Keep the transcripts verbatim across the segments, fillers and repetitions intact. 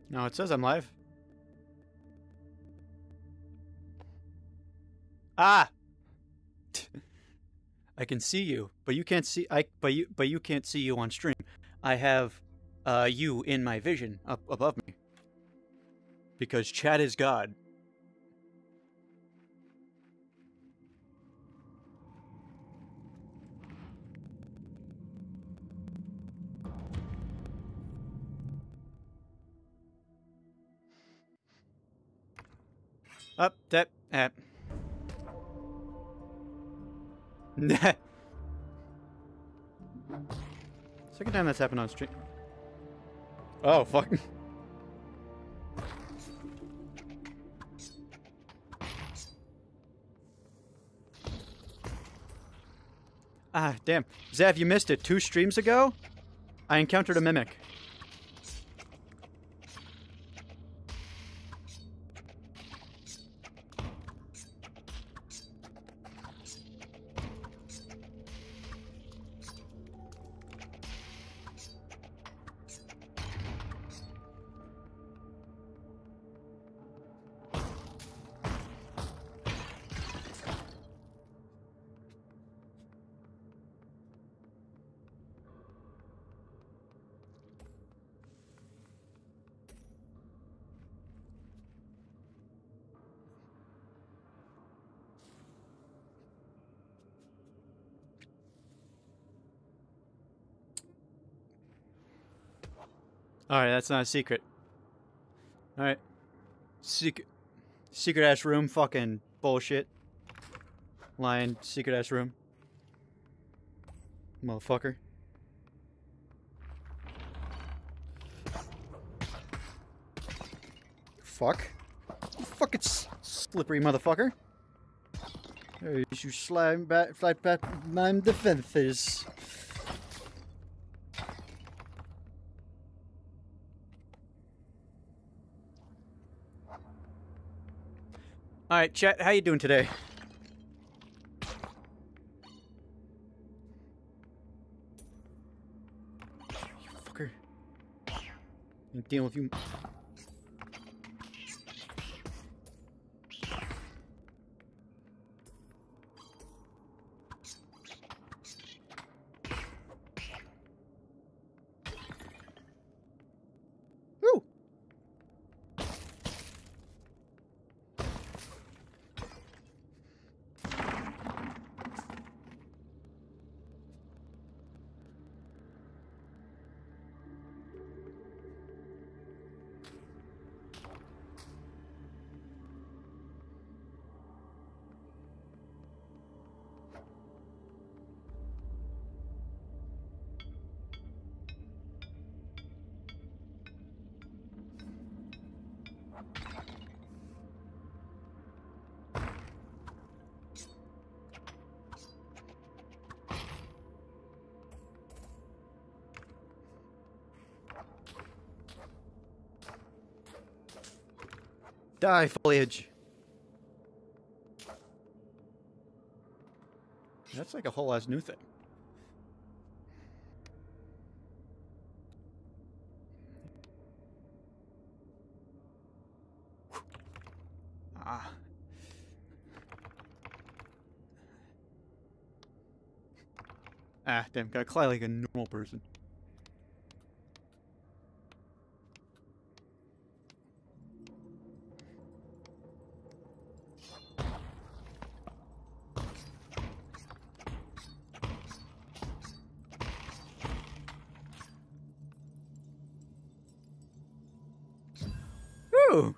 No, it says I'm live. Ah! I can see you, but you can't see I but you but you can't see you on stream. I have uh you in my vision up above me. Because chat is God. Up that uh. Second time that's happened on stream. Oh fuck. Ah, damn. Zav, you missed it. Two streams ago, I encountered a mimic. Alright, that's not a secret. Alright. Secret secret ass room, fucking bullshit. Lying secret ass room. Motherfucker. Fuck. You fucking s slippery motherfucker. Hey, you slime back, fly back my defenses. Alright, chat, how you doing today? You fucker. I'm dealing with you. Woo! Die, foliage. That's like a whole ass new thing. Ah. Ah, damn, gotta climb like a normal person. Ooh.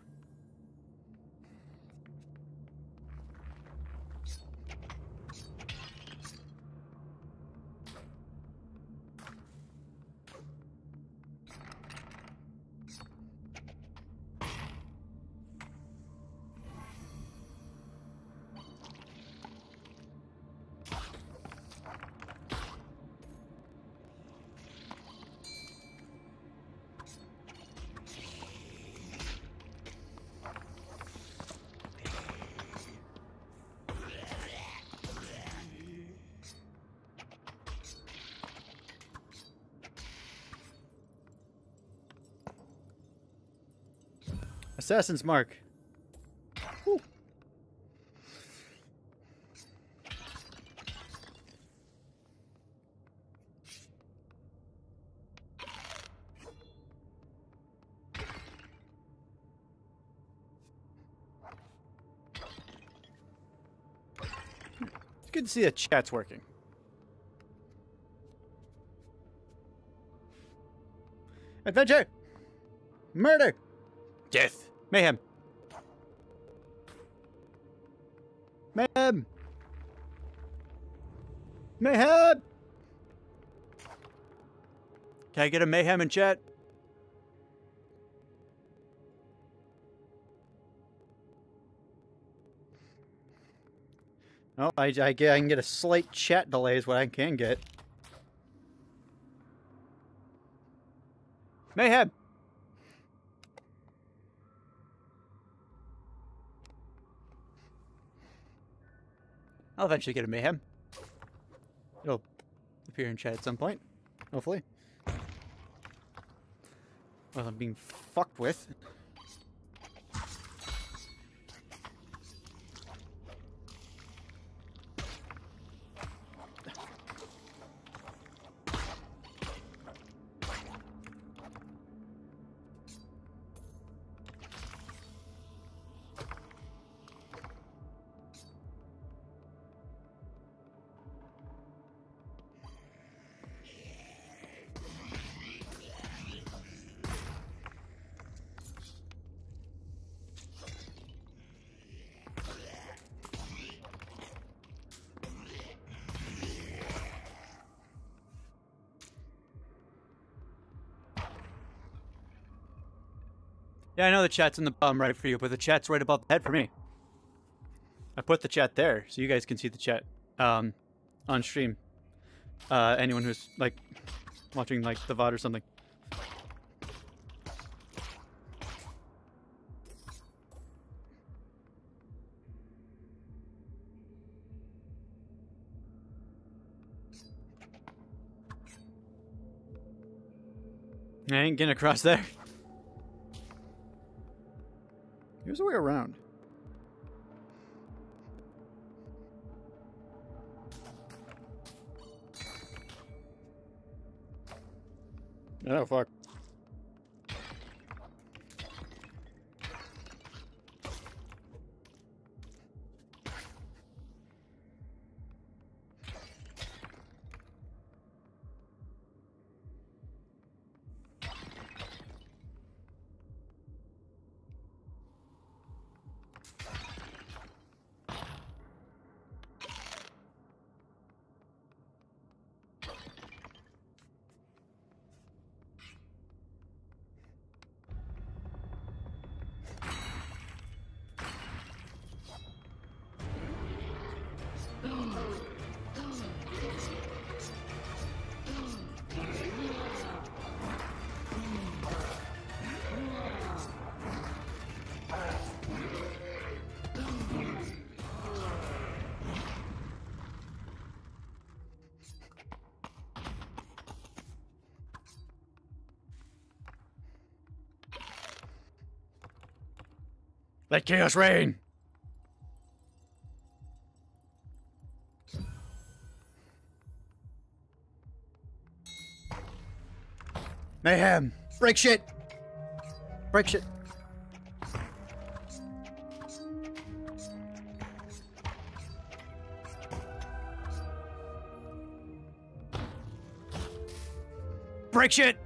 Assassin's Mark. Woo. It's good to see that chat's working. Adventure! Murder! Death! Mayhem! Mayhem! Mayhem! Can I get a mayhem in chat? Oh, I, I, get, I can get a slight chat delay is what I can get. Mayhem! I'll eventually get a mayhem. It'll appear in chat at some point, hopefully. Well, I'm being fucked with. Yeah, I know the chat's in the bottom right for you, but the chat's right above the head for me. I put the chat there, so you guys can see the chat um, on stream. Uh, anyone who's, like, watching, like, the V O D or something. I ain't getting across there. Here's a way around. Oh, fuck. Let chaos reign! Mayhem! Break shit! Break shit! Break shit!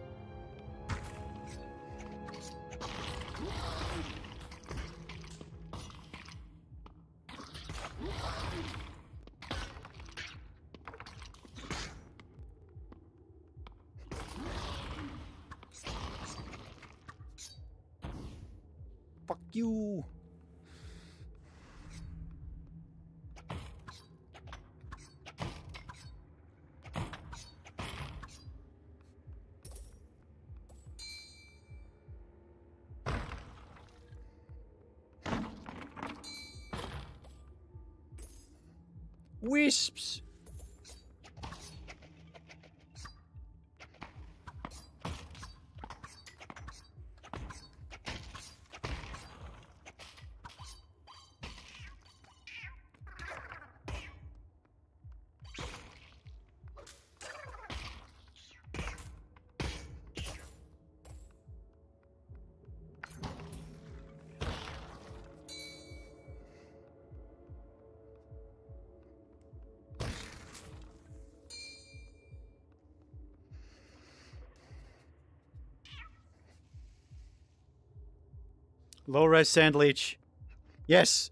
Fuck you. Wisps. Low res sand leech. Yes.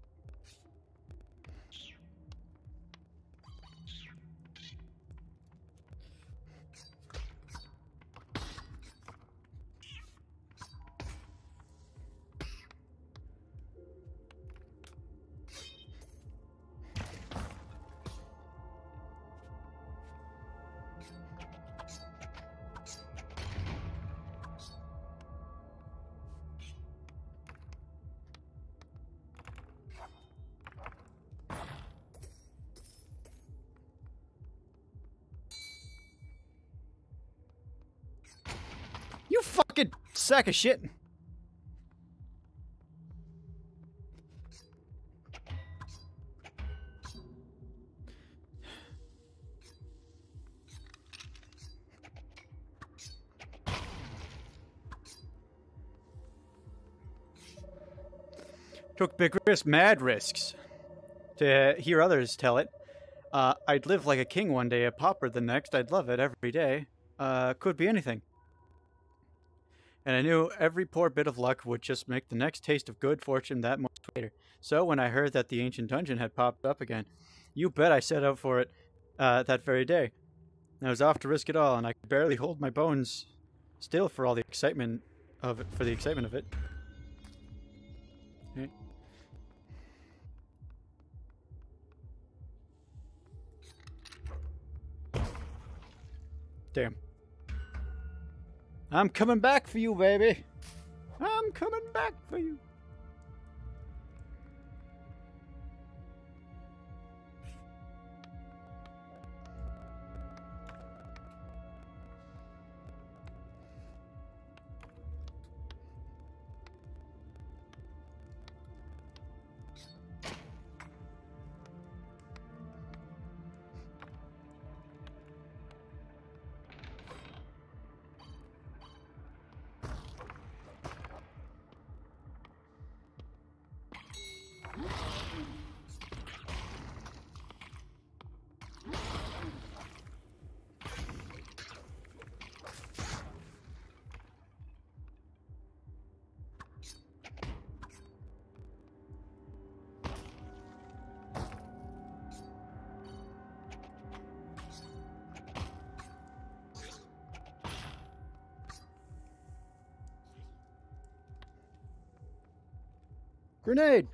You fucking sack of shit. Took big risks, mad risks, to hear others tell it. Uh, I'd live like a king one day, a pauper the next. I'd love it every day. Uh, could be anything. And I knew every poor bit of luck would just make the next taste of good fortune that much sweeter. So when I heard that the ancient dungeon had popped up again, you bet I set out for it uh, that very day. I was off to risk it all, and I could barely hold my bones still for all the excitement of it, for the excitement of it. Okay. Damn. I'm coming back for you, baby. I'm coming back for you. Grenade!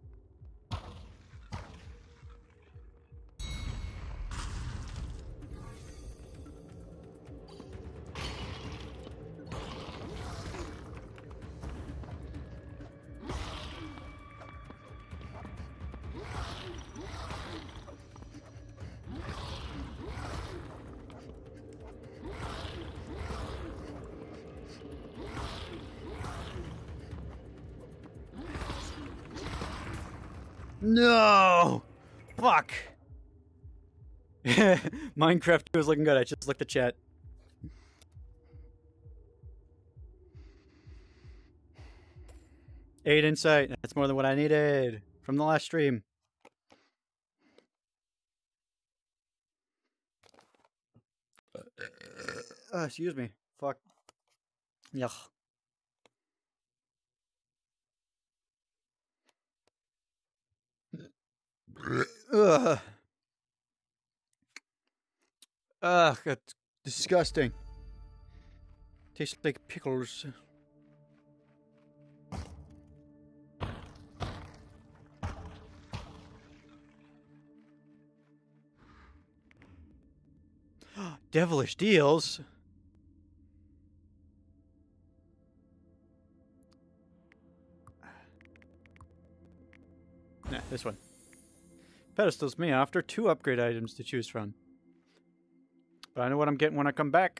No! Fuck! Minecraft two is looking good. I just looked at chat. Eight insight. That's more than what I needed from the last stream. Uh, excuse me. Fuck. Yuck. Ugh. Ugh, that's disgusting. Tastes like pickles. Devilish deals. Nah, this one. Pedestals me after two upgrade items to choose from. But I know what I'm getting when I come back.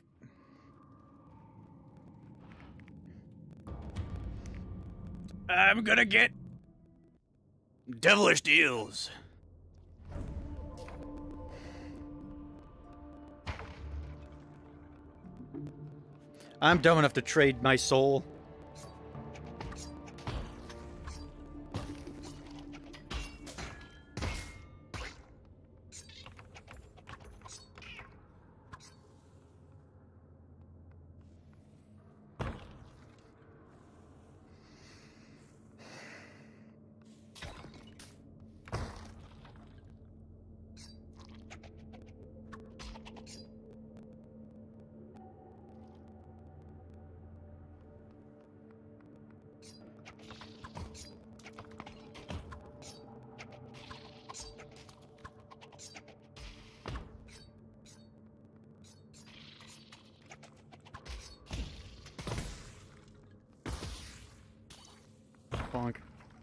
I'm gonna get devilish deals. I'm dumb enough to trade my soul. bonk.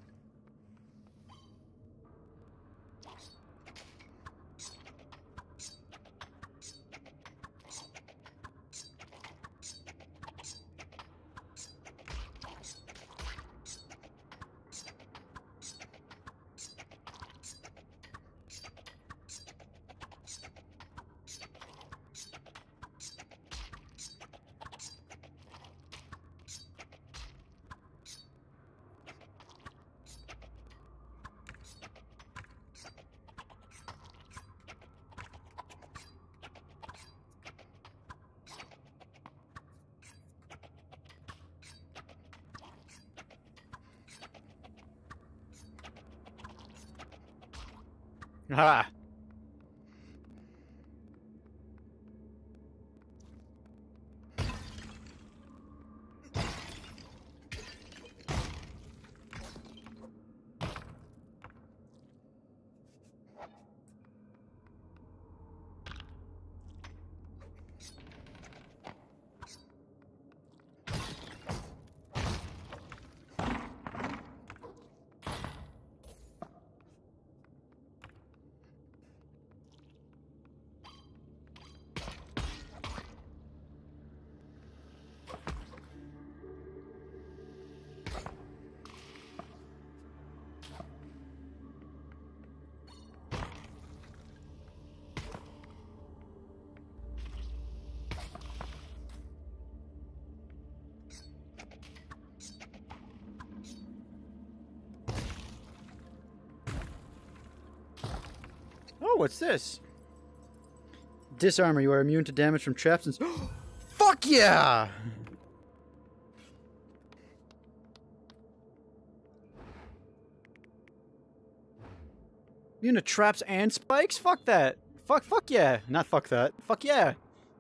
Ha! Oh, what's this? Disarmor. You are immune to damage from traps and... Fuck yeah! Immune to traps and spikes? Fuck that. Fuck, fuck yeah. Not fuck that. Fuck yeah.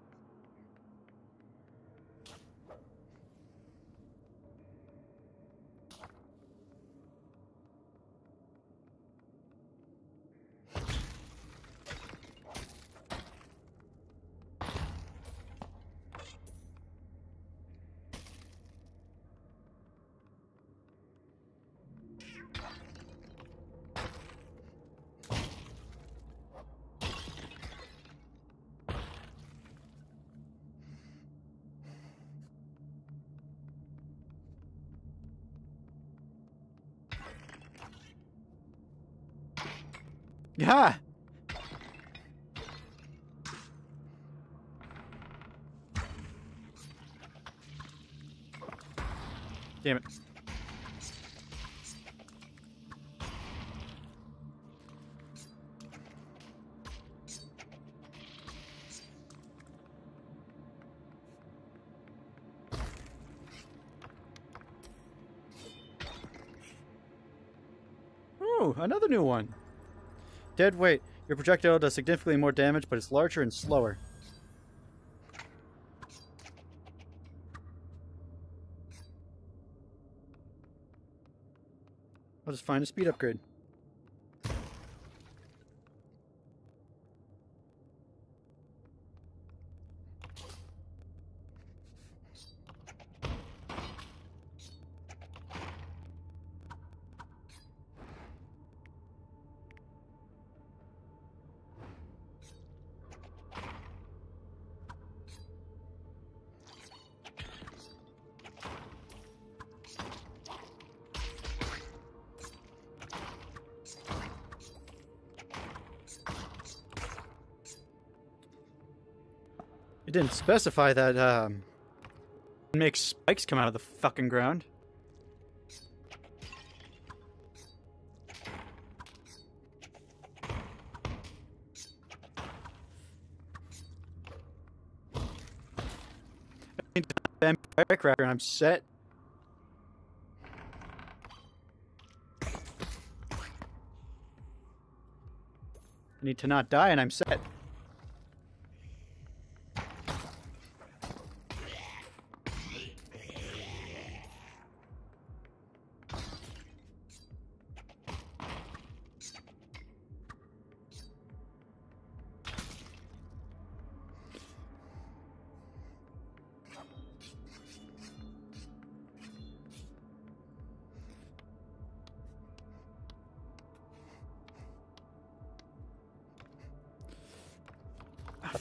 Yeah. Damn it. Ooh, another new one. Dead weight. Your projectile does significantly more damage, but it's larger and slower. I'll just find a speed upgrade. It didn't specify that, um... it makes spikes come out of the fucking ground. I need to firecracker and I'm set. I need to not die and I'm set.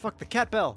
fuck, the cat bell.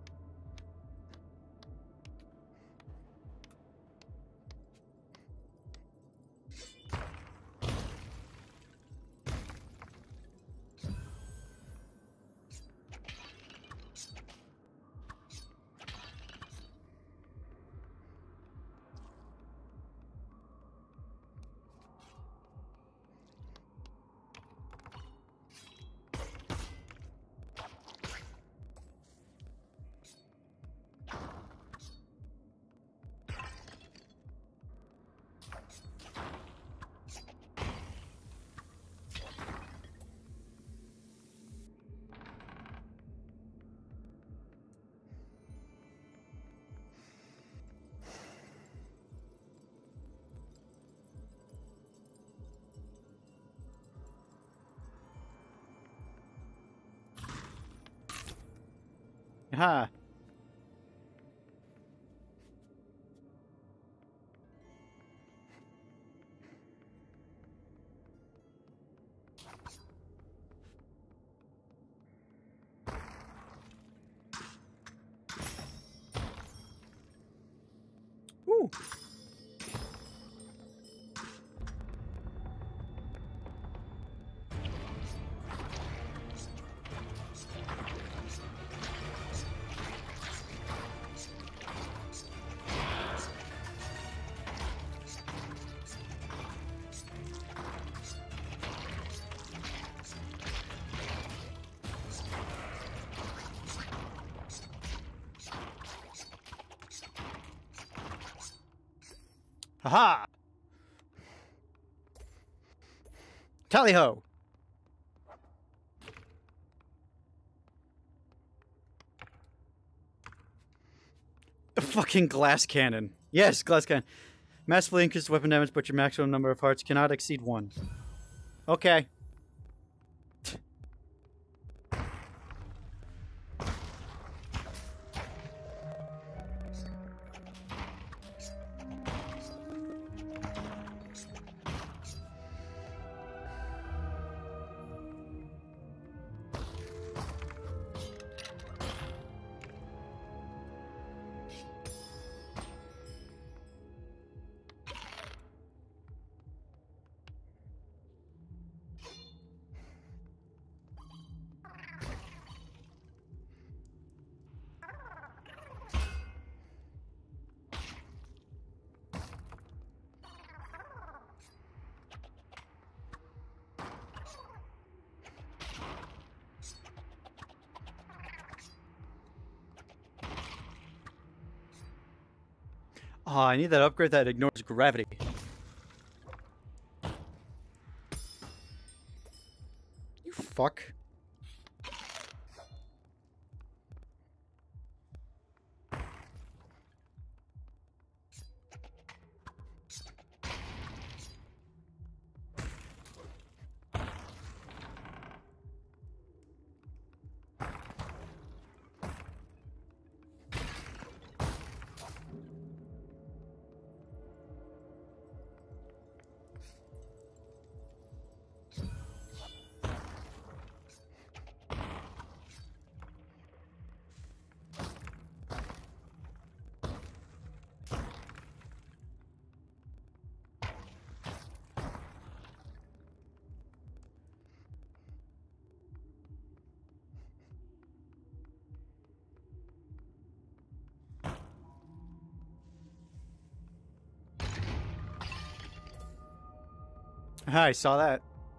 Ha. Ooh. Haha! Tally ho! A fucking glass cannon. Yes, glass cannon. Massively increased weapon damage, but your maximum number of hearts cannot exceed one. Okay. Oh, I need that upgrade that ignores gravity. You fuck. I saw that.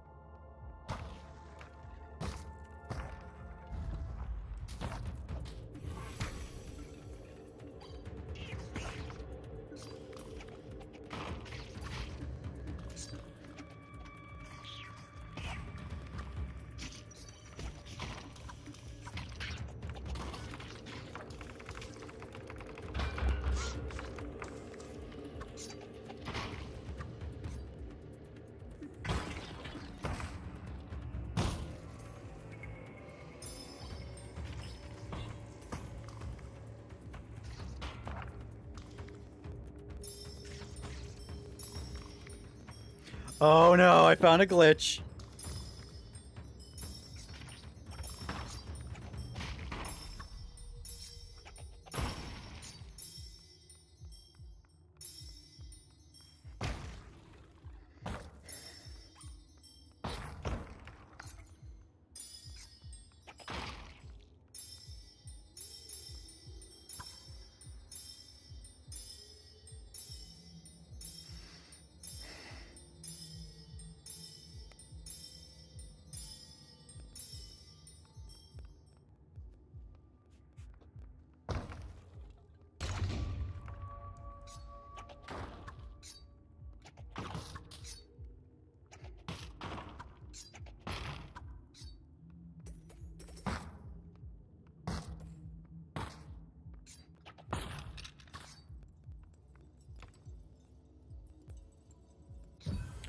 Oh no, I found a glitch.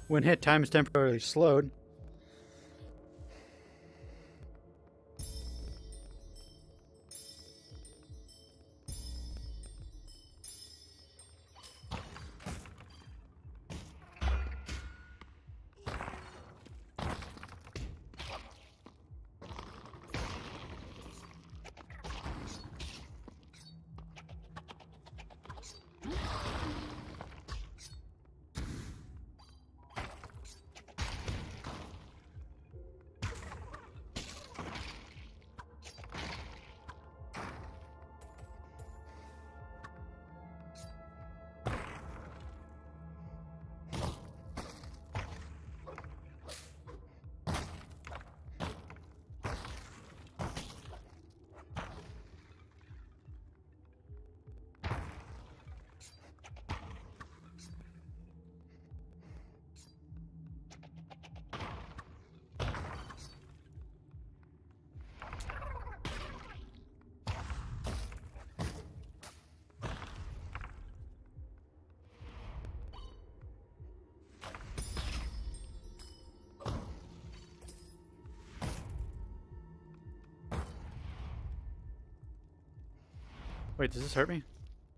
When hit, time is temporarily slowed. Wait, does this hurt me?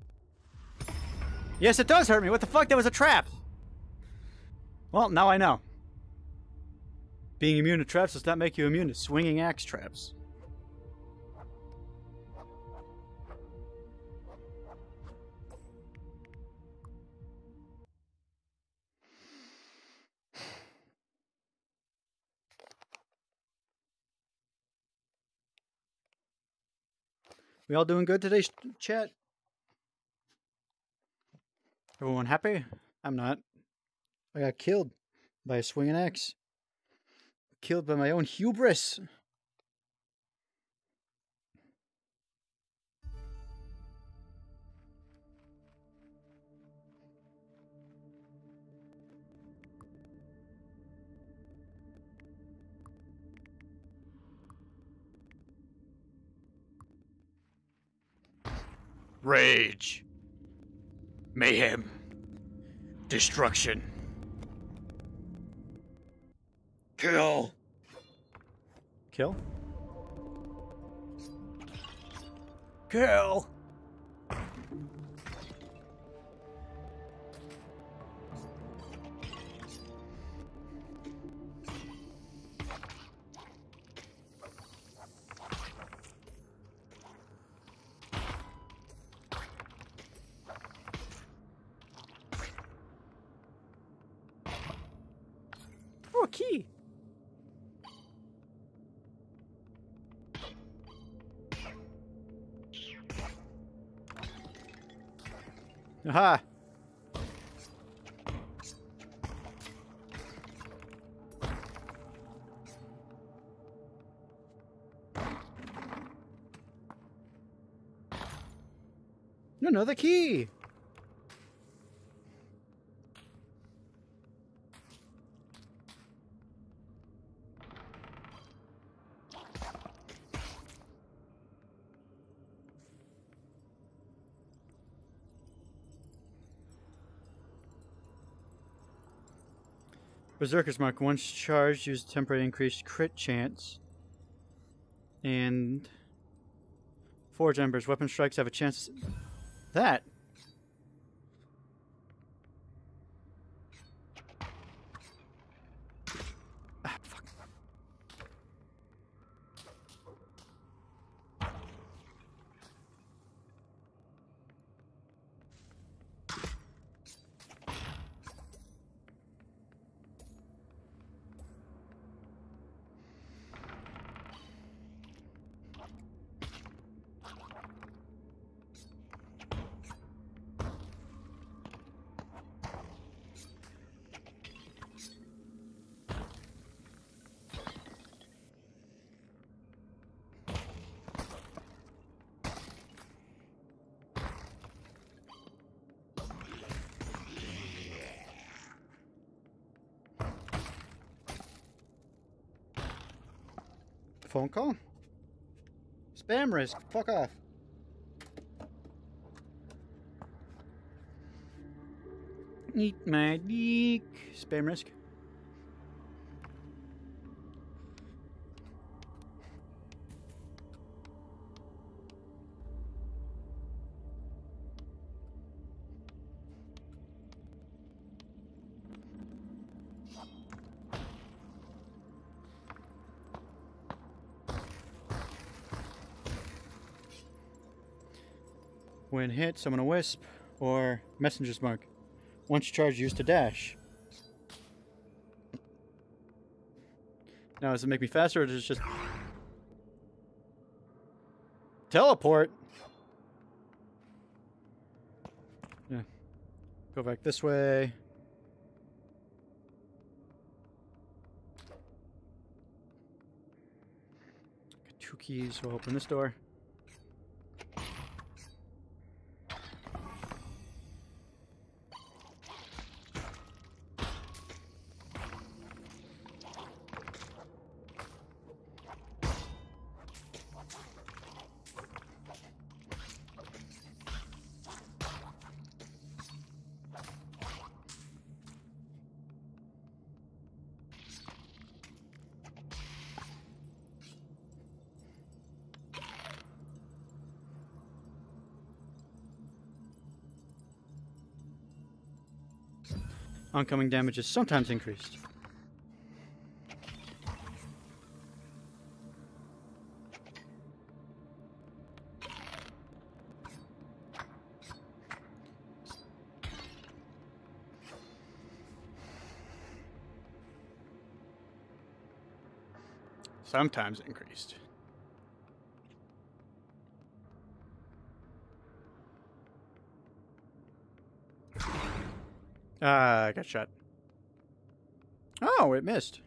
Yes, it does hurt me. What the fuck? That was a trap. Well, now I know. Being immune to traps does not make you immune to swinging axe traps. We all doing good today, chat? Everyone happy? I'm not. I got killed by a swinging axe. Killed by my own hubris. Rage. Mayhem. Destruction. Kill. Kill? Kill. Oh, a key. Aha. Another key. Berserker's Mark, once charged, use temporary increased crit chance. And Forge Embers, weapon strikes have a chance. That? Ah, fuck. Phone call? Spam risk. Fuck off. Eat my dick. Spam risk. When hit, summon a wisp or messenger's mark. Once charged, use to dash. Now, does it make me faster or does it just teleport? Yeah. Go back this way. Got two keys. We'll open this door. Oncoming damage is sometimes increased. Sometimes increased. Ah, I got shot. Oh, it missed.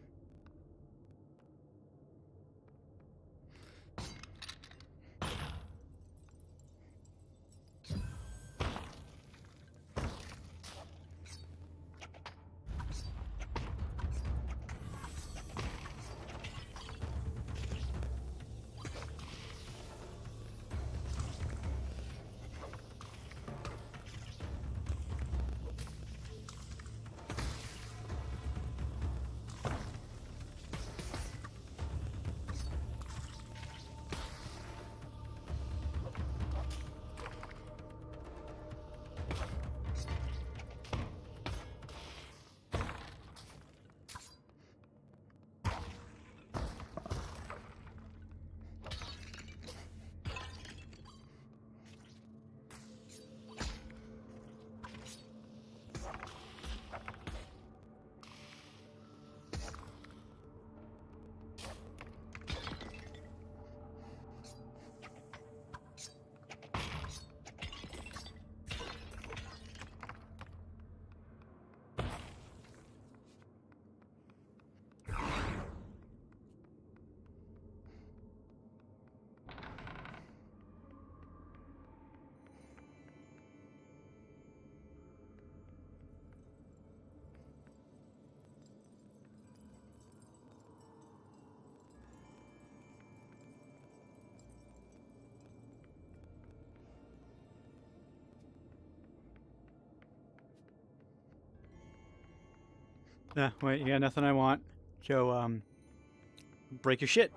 Nah, wait, you got nothing I want. Go, um, break your shit.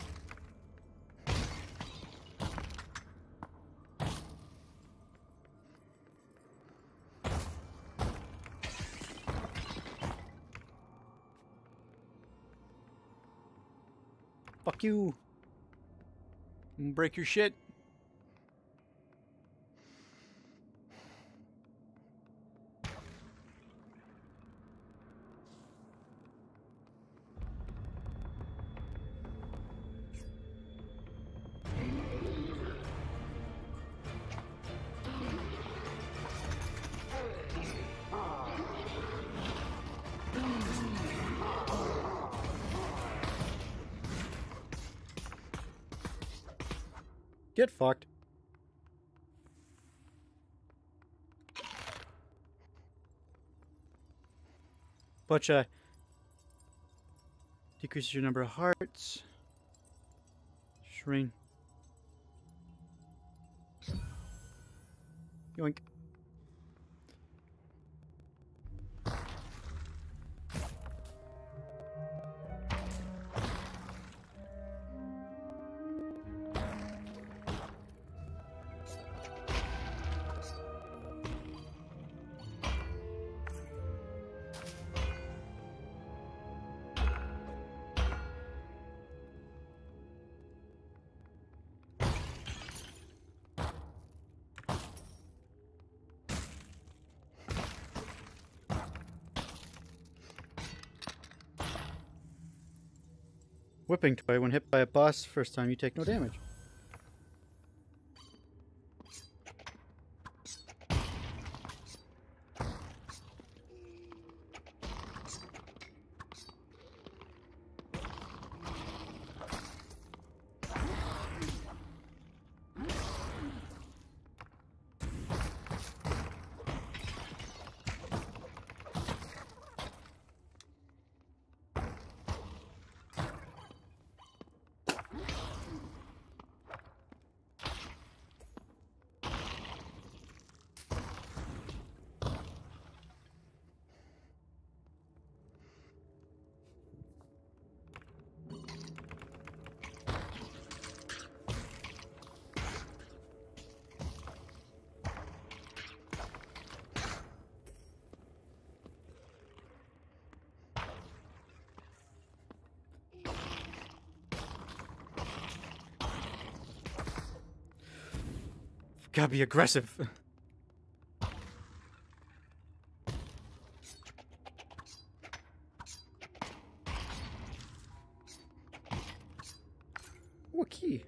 Fuck you. Break your shit. Get fucked. But, uh, decreases your number of hearts. Shrink. Yoink. Whipping toy. When hit by a boss first time, you take no damage. Gotta be aggressive. Oh, a key.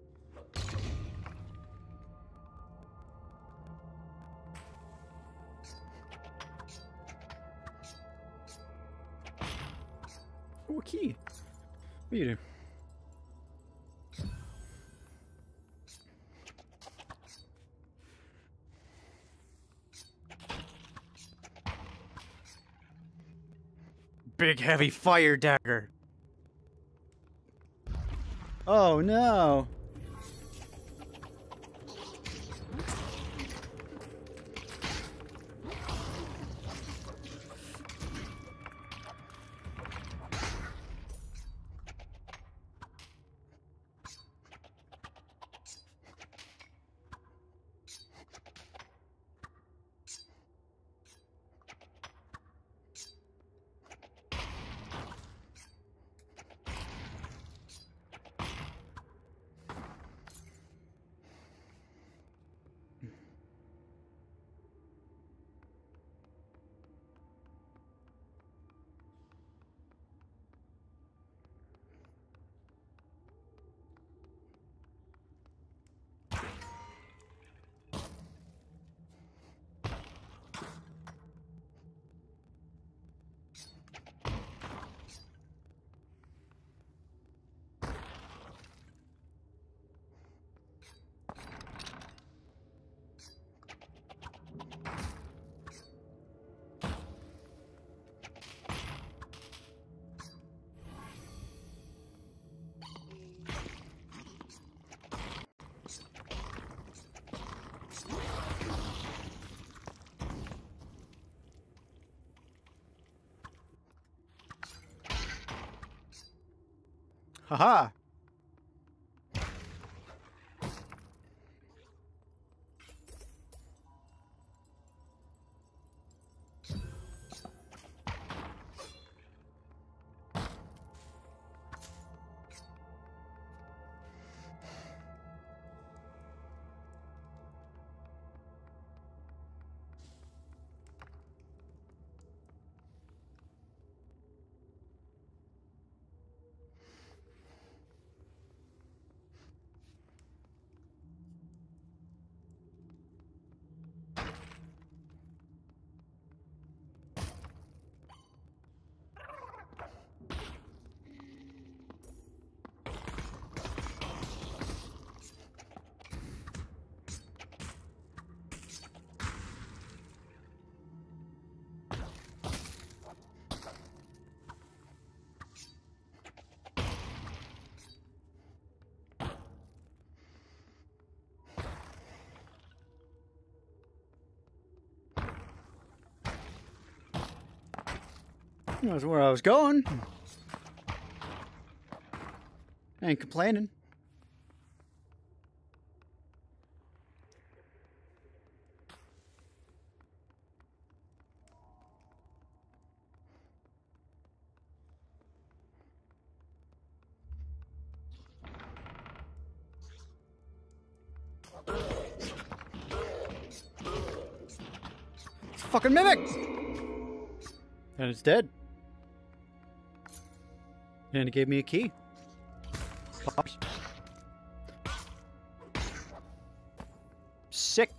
Oh, a key. What do you do? Big heavy fire dagger. Oh no. Haha. That's where I was going. I ain't complaining. It's a fucking mimic! And it's dead. And it gave me a key. Pops. Sick.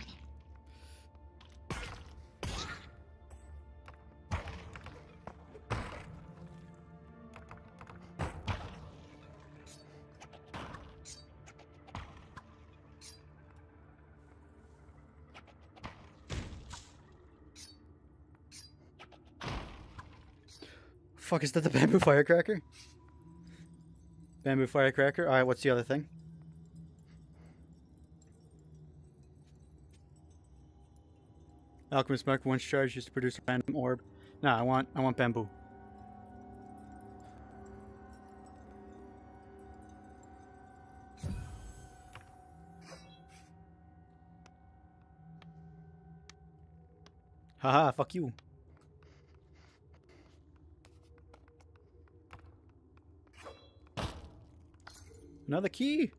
Fuck, is that the bamboo firecracker? Bamboo firecracker? Alright, what's the other thing? Alchemist mark once charged used to produce a random orb. Nah, I want I want bamboo. Haha, fuck you. Another key.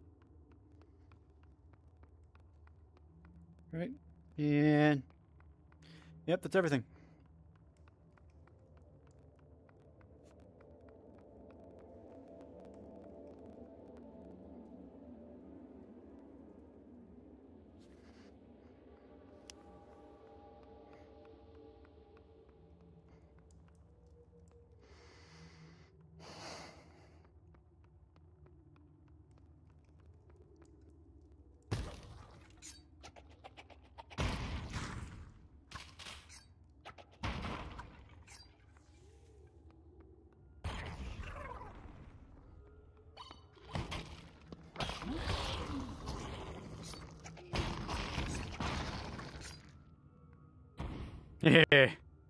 Right. And yep, that's everything. Yeah.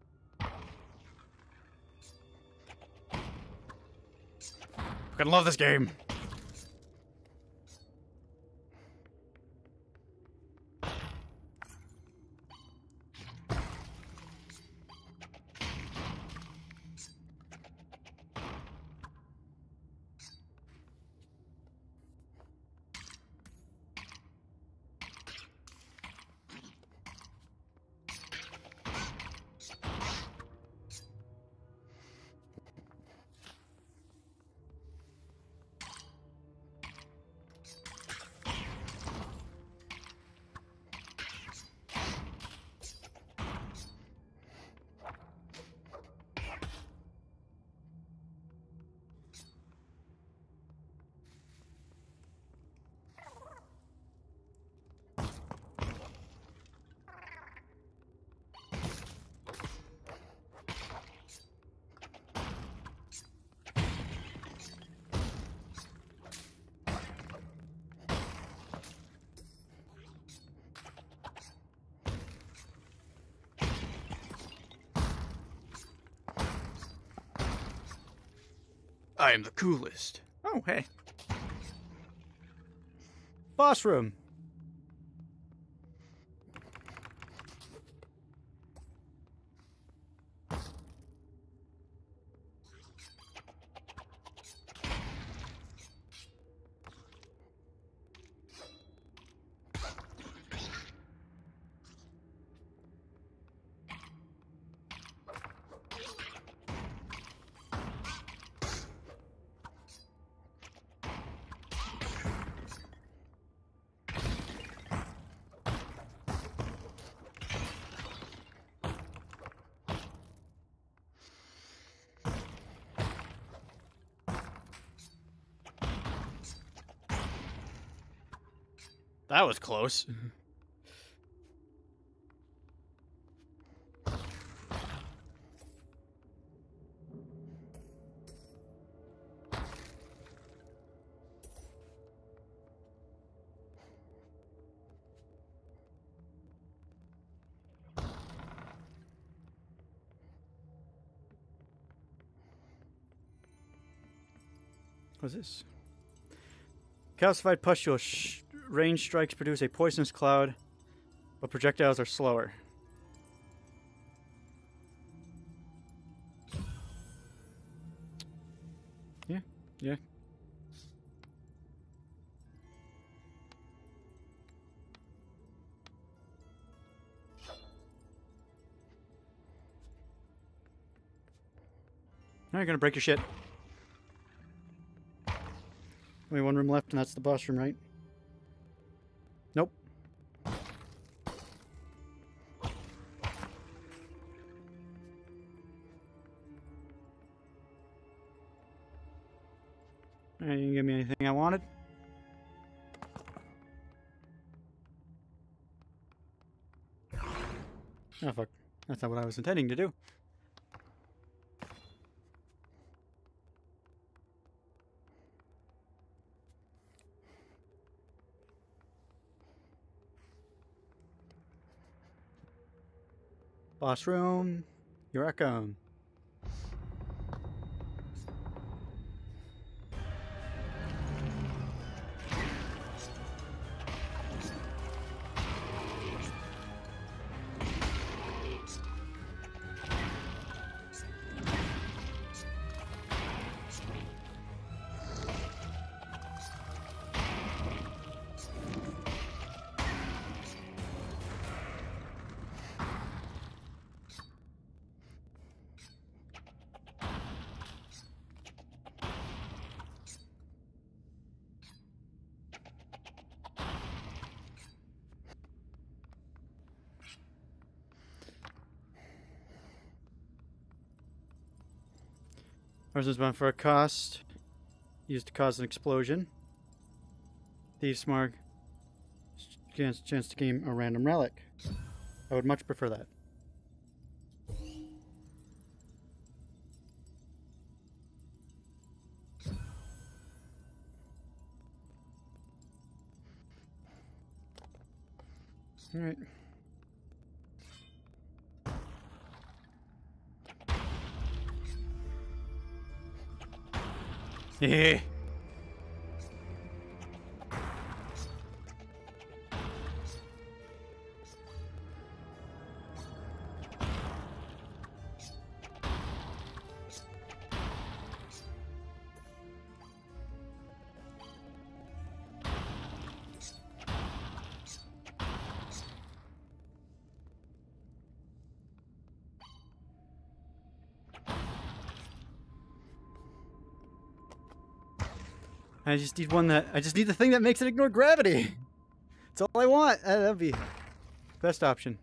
Fucking love this game. I am the coolest. Oh, hey. Boss room. That was close. What's this? Calcified pustule. Sh range strikes produce a poisonous cloud, but projectiles are slower. Yeah, yeah. Now you're gonna break your shit. Only one room left, and that's the boss room, right? Nope. You didn't give me anything I wanted. Oh fuck. That's not what I was intending to do. Boss room. Here I come. Person's bound for a cost. Used to cause an explosion. Thieves mark. Chance, chance to gain a random relic. I would much prefer that. Alright. Yeah. I just need one that I just need the thing that makes it ignore gravity. That's all I want. Uh, that'd be best option.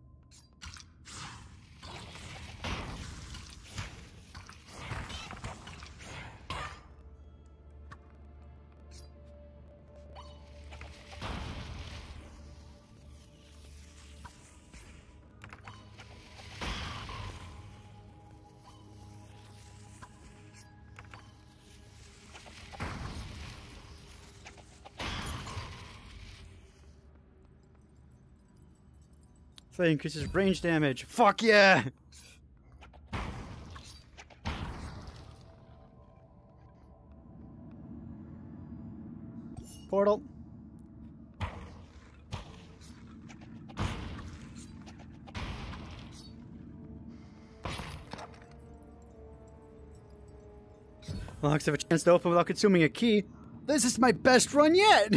That increases range damage. Fuck yeah! Portal. Locks have a chance to open without consuming a key. This is my best run yet!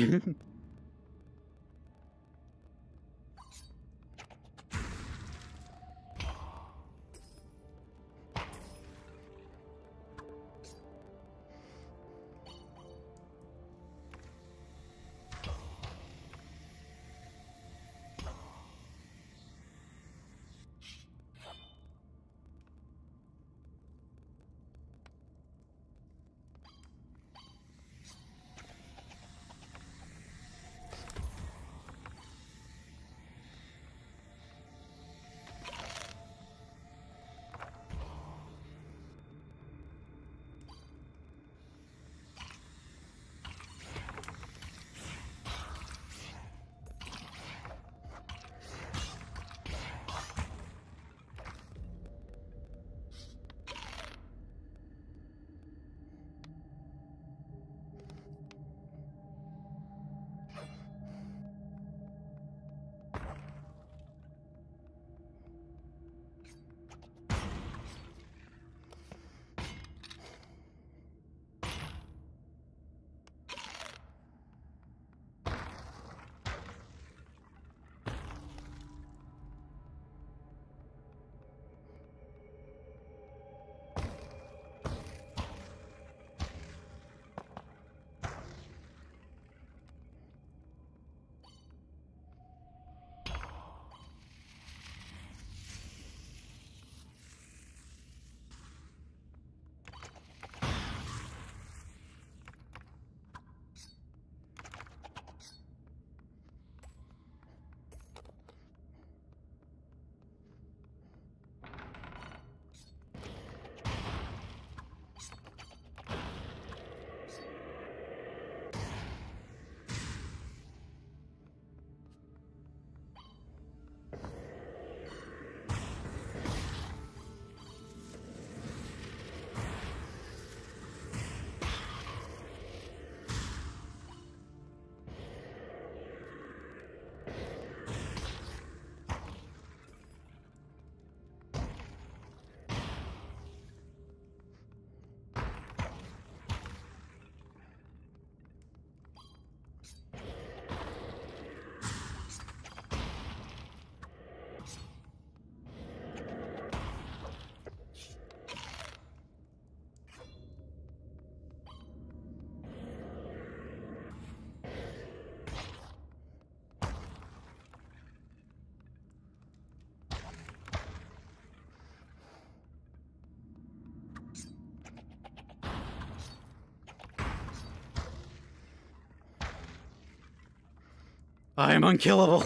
I am unkillable.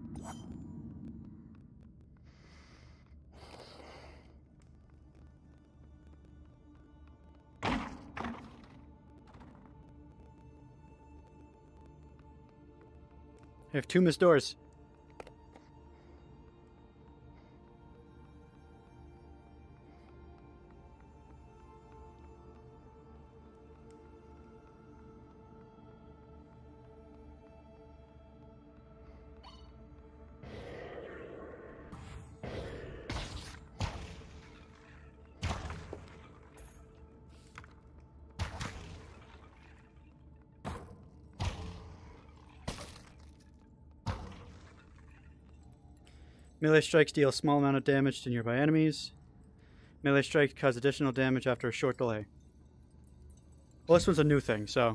I have two missed doors. Melee strikes deal a small amount of damage to nearby enemies. Melee strikes cause additional damage after a short delay. Well, this one's a new thing, so...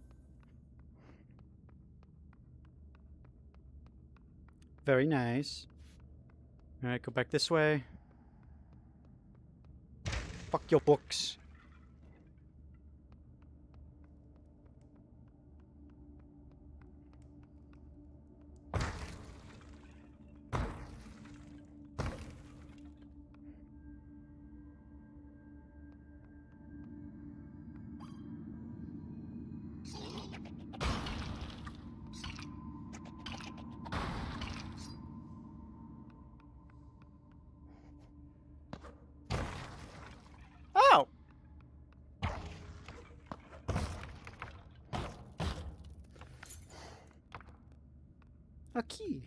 Very nice. Alright, go back this way. Fuck your books. Ow! A key.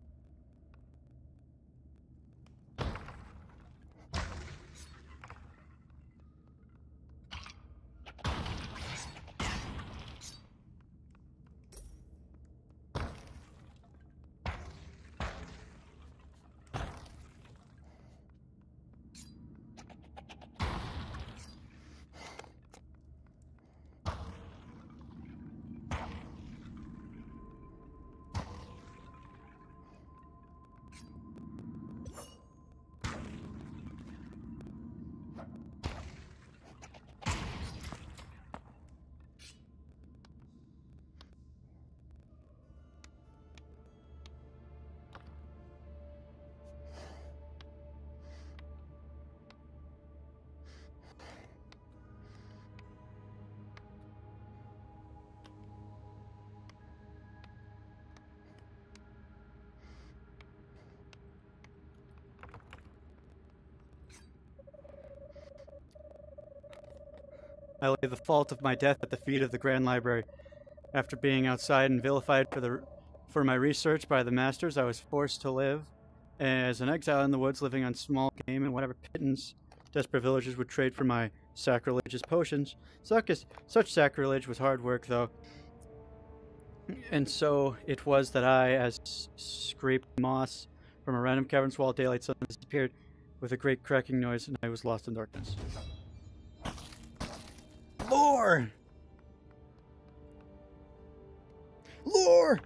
I lay the fault of my death at the feet of the Grand Library. After being outside and vilified for the for my research by the masters, I was forced to live as an exile in the woods, living on small game and whatever pittance desperate villagers would trade for my sacrilegious potions. Such, such sacrilege was hard work, though. And so it was that I, as scraped moss from a random cavern's wall, daylight suddenly disappeared with a great cracking noise, and I was lost in darkness. Lore! Lore!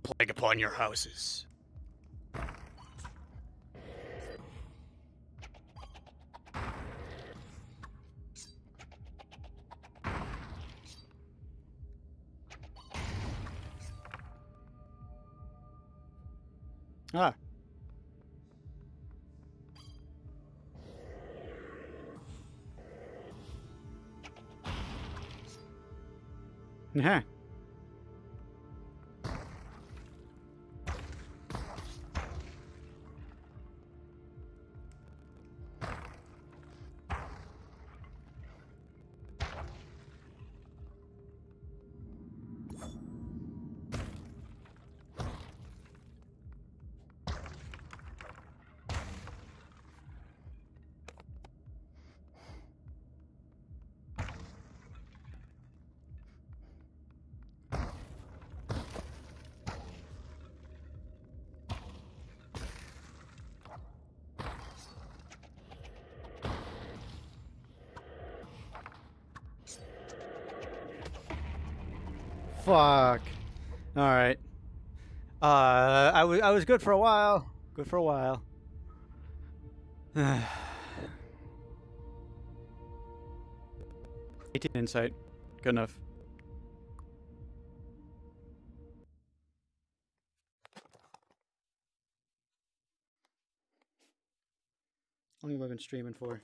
plague upon your houses. Ah. Yeah. Fuck. All right. Uh, I was I was good for a while. Good for a while. eighteen insight. Good enough. How long have I been streaming for?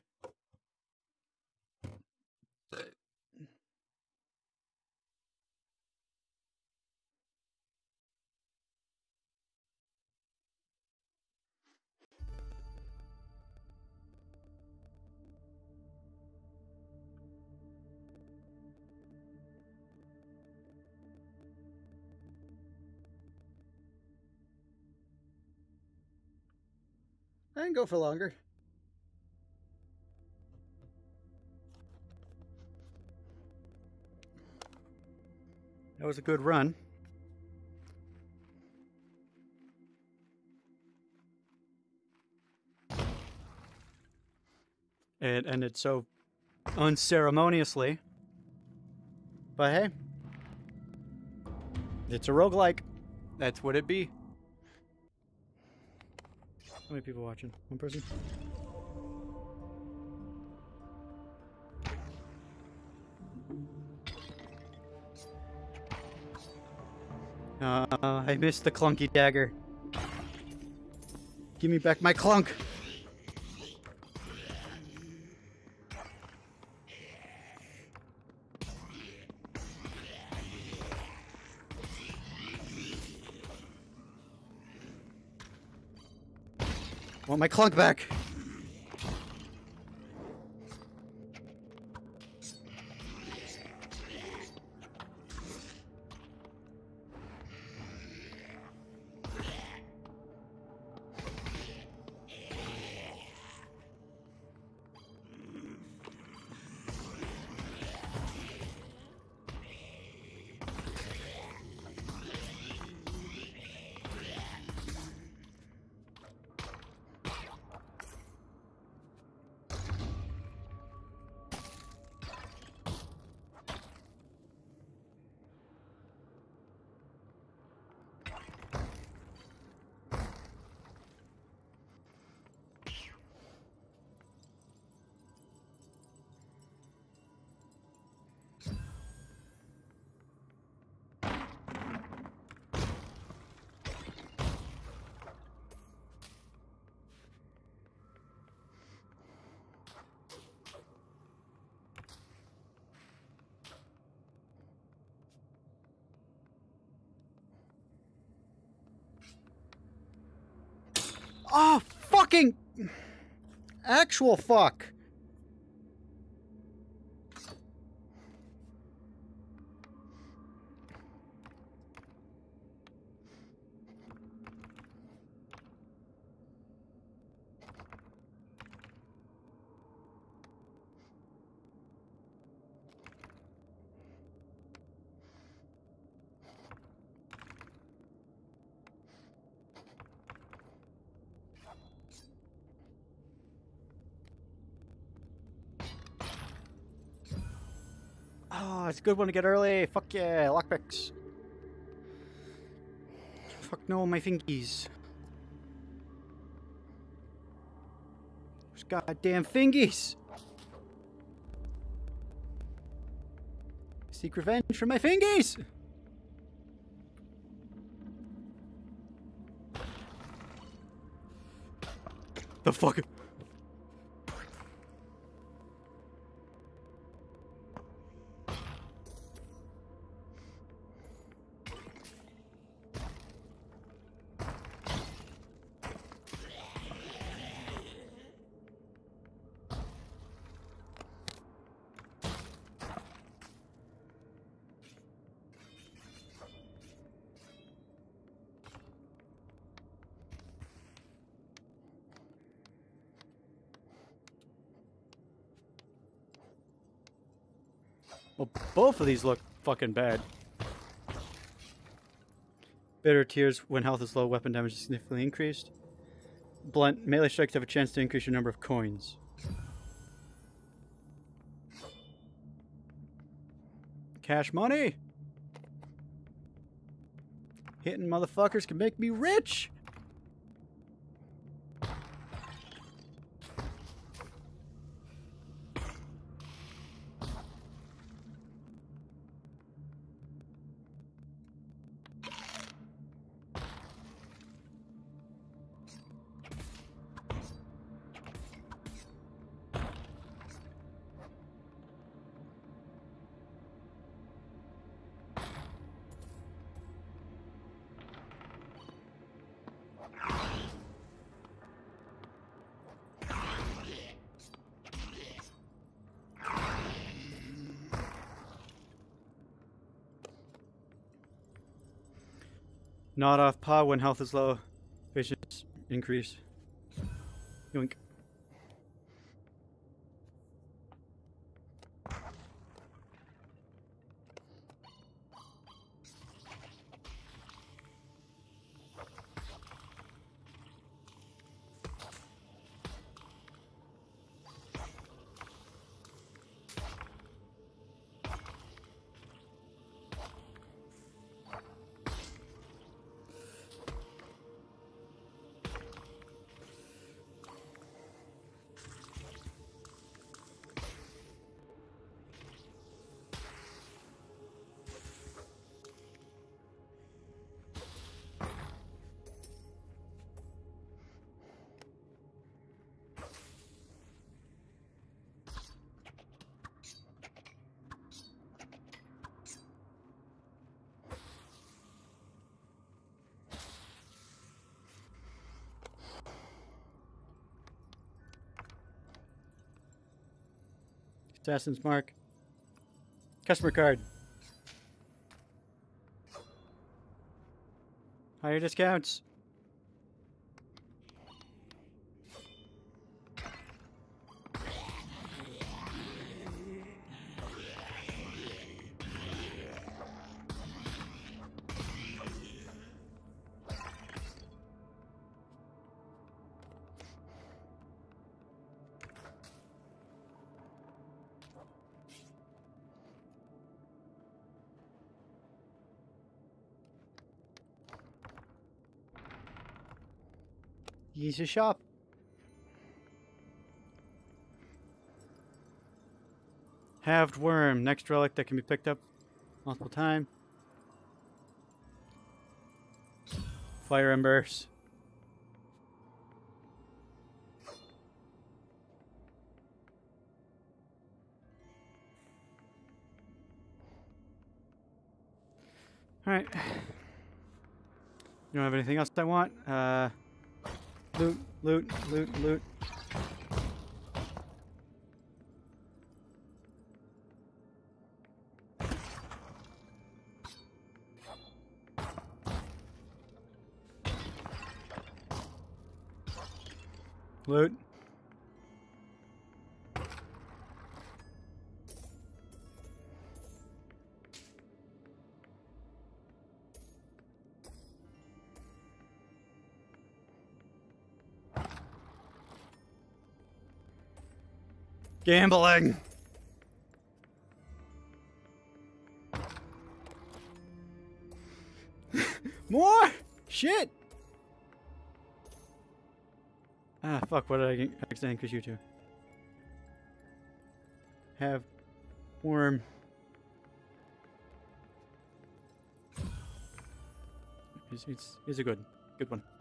I can go for longer. That was a good run. It ended so unceremoniously. But hey, it's a roguelike. That's what it be. How many people watching? One person? Uh, I missed the clunky dagger. Give me back my clunk! Want my clunk back! Oh, fucking... Actual fuck. Oh, it's a good one to get early. Fuck yeah, lockpicks. Fuck no, my fingies. Those goddamn fingies. Seek revenge for my fingies. The fuck? Well, both of these look fucking bad. Bitter Tears, when health is low, weapon damage is significantly increased. Blunt, melee strikes have a chance to increase your number of coins. Cash money! Hitting motherfuckers can make me rich! Nod off paw when health is low. Vision increase. Yoink. Assassin's Mark. Customer card. Higher discounts. Use your shop. Halved worm, next relic that can be picked up multiple times. Fire embers. All right. You don't have anything else I want? Uh. Loot, loot, loot, loot. Loot. Gambling. More Shit! Ah, fuck, what did I accidentally increase you to? Have worm. He's, he's, he's a good, good one.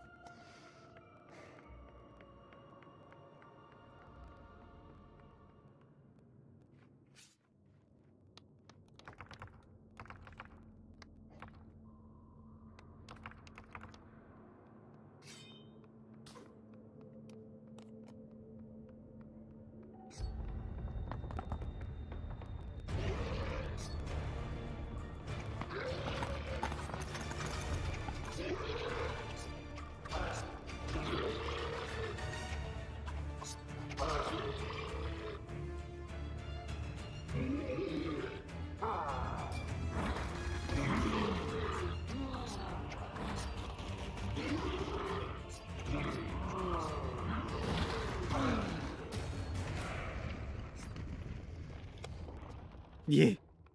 Yeah.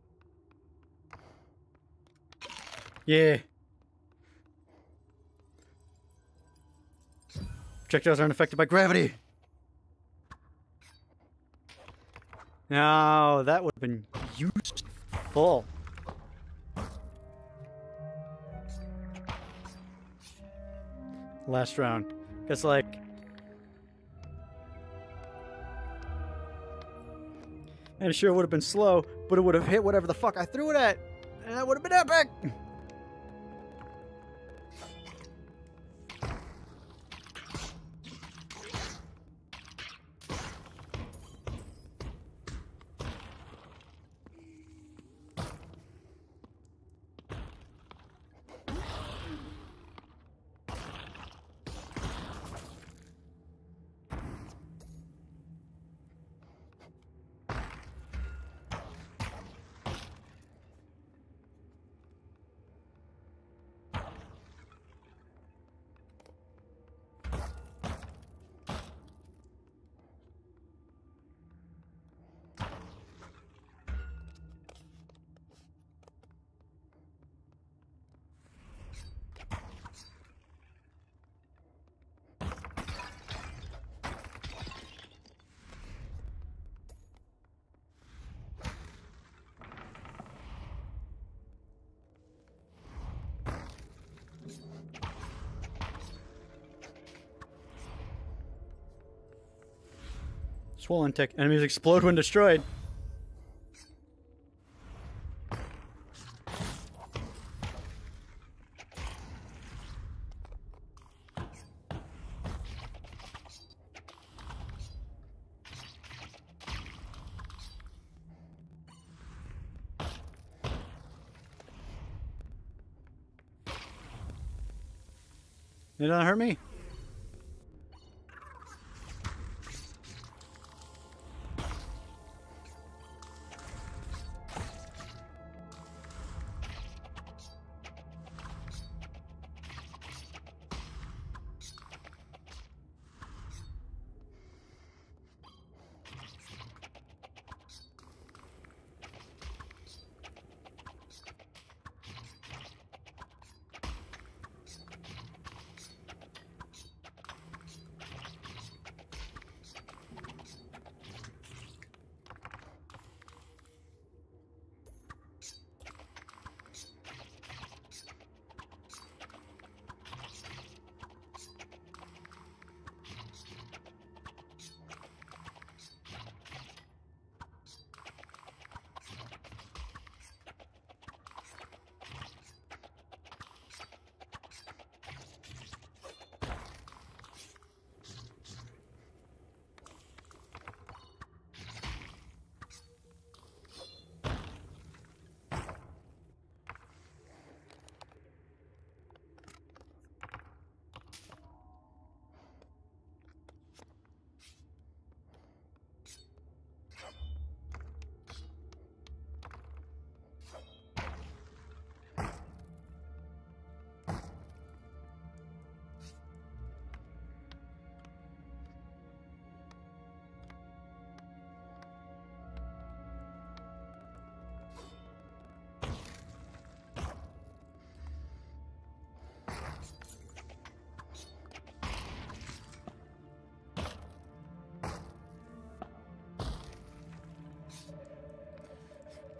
Yeah. Projectiles aren't affected by gravity. Now that would have been useful. Last round. Guess like and sure would have been slow, but it would have hit whatever the fuck I threw it at. And that would have been epic! Swollen tick. Enemies explode when destroyed. It doesn't hurt me.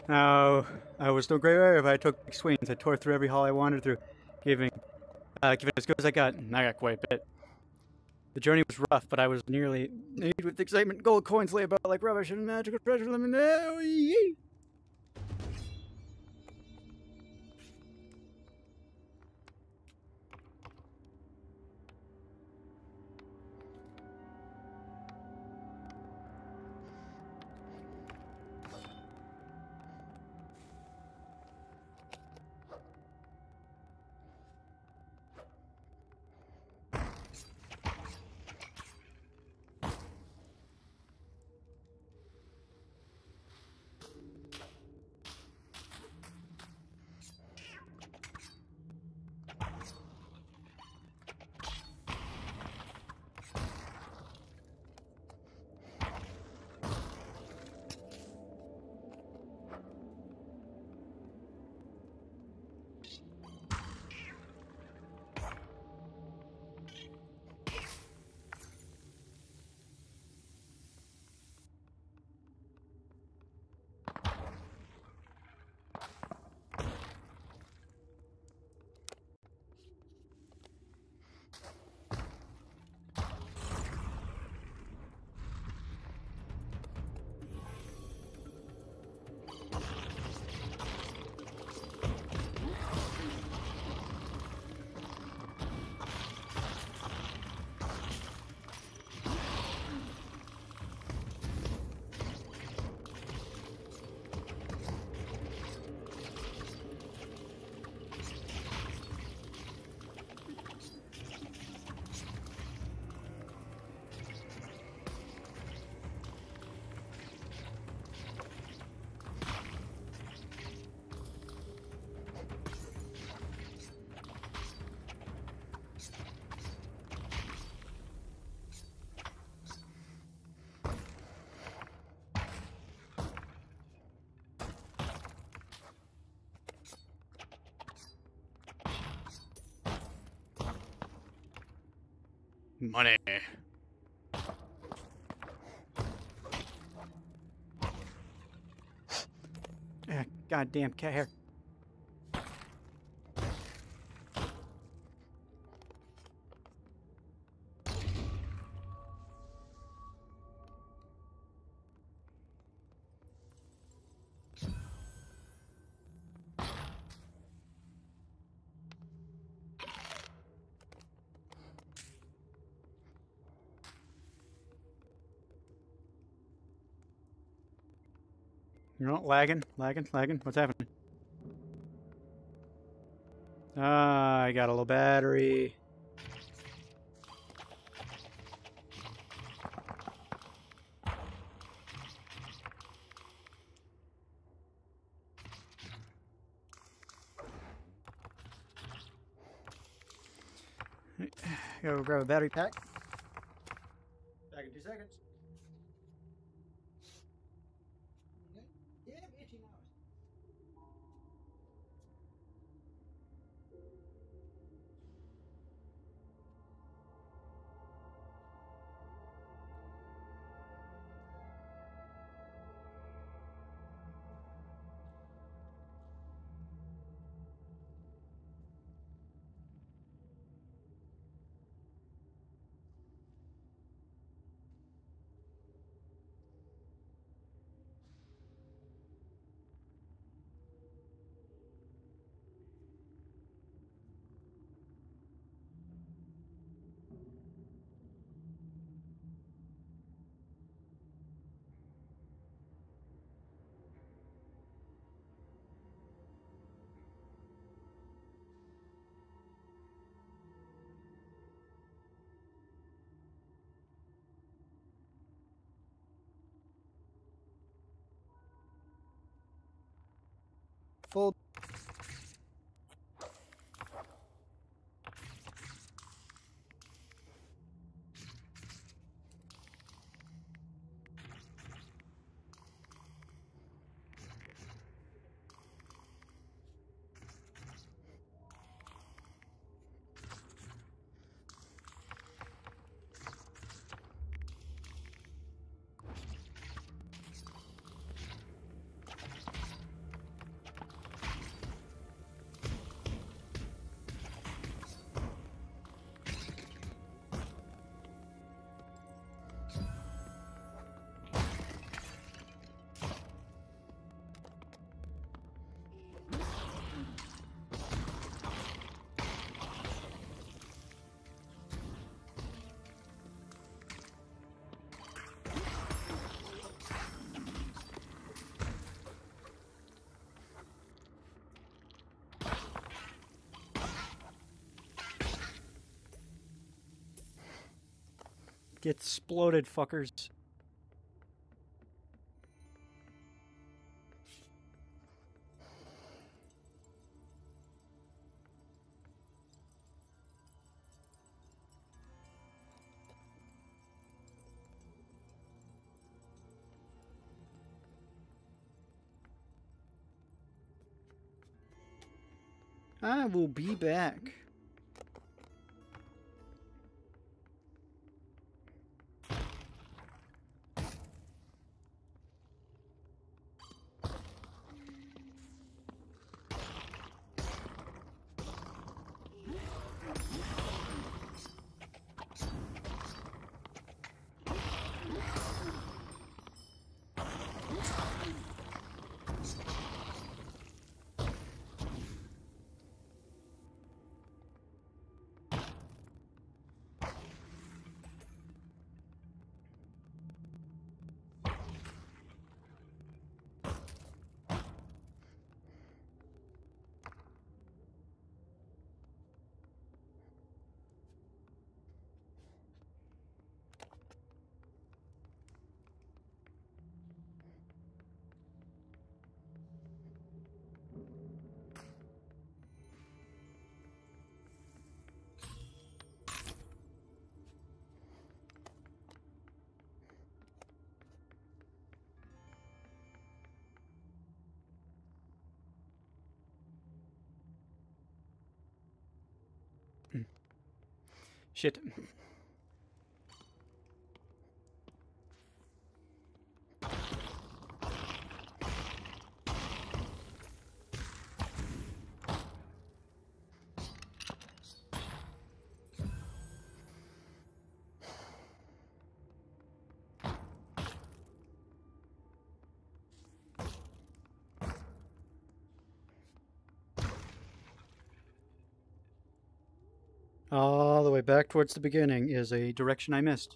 Now, I was no great warrior, but I took big swings. I tore through every hall I wandered through, giving, uh, giving as good as I got. And I got quite a bit. The journey was rough, but I was nearly made with excitement. Gold coins lay about like rubbish and magical treasure. Let me know. Yee. Money. Ah, goddamn cat hair. You know, lagging, lagging, lagging. What's happening? Ah, I got a low battery. Go grab a battery pack. Back in two seconds. Yeah, I'm itching out. Full. Get exploded, fuckers. I will be back. Shit. All the way back towards the beginning is a direction I missed.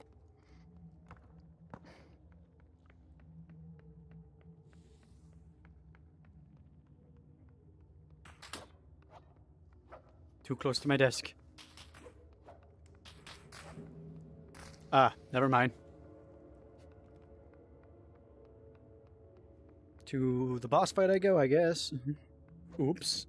Too close to my desk. Ah, never mind. To the boss fight I go, I guess. Oops.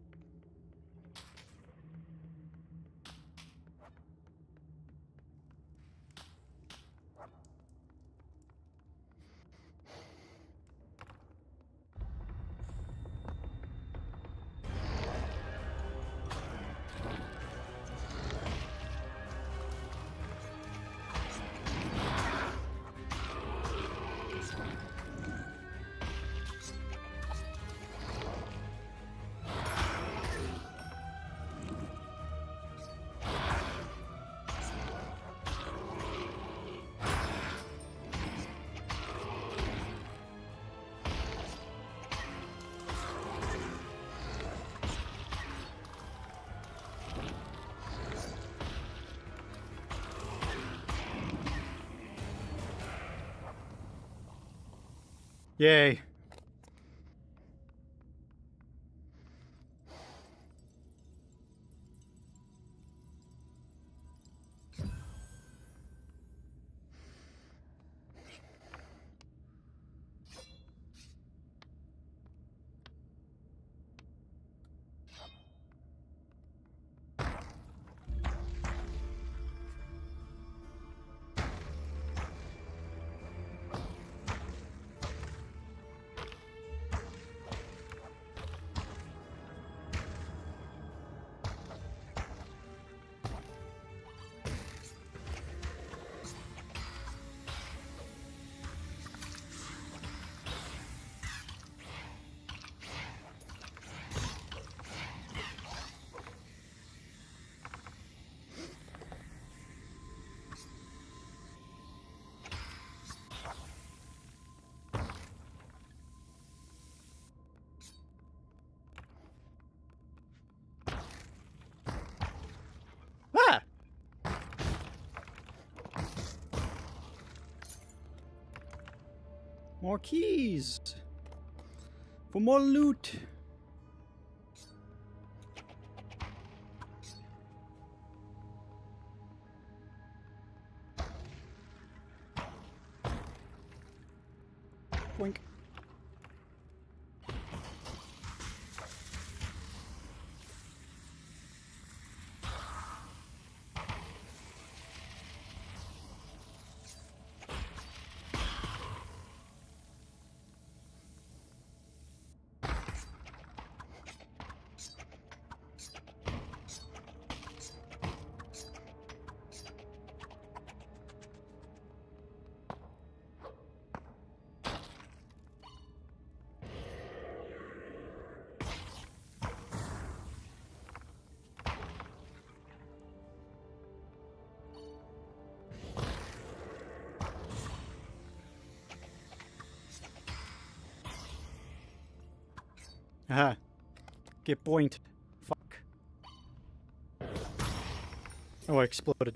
Yay. Ah! More keys. For more loot. Aha. Get point. Fuck. Oh, I exploded.